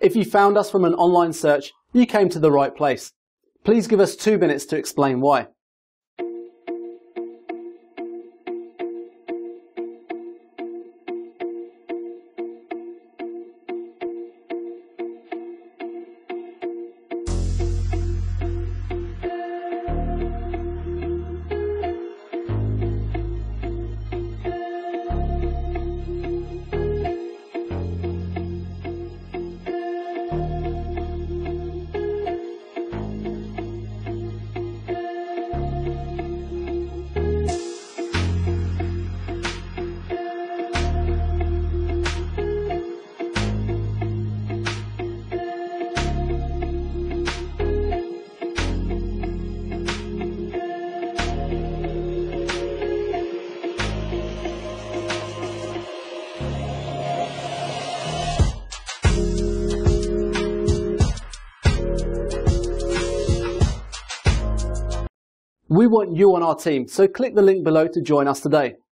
If you found us from an online search, you came to the right place. Please give us 2 minutes to explain why. We want you on our team, so click the link below to join us today.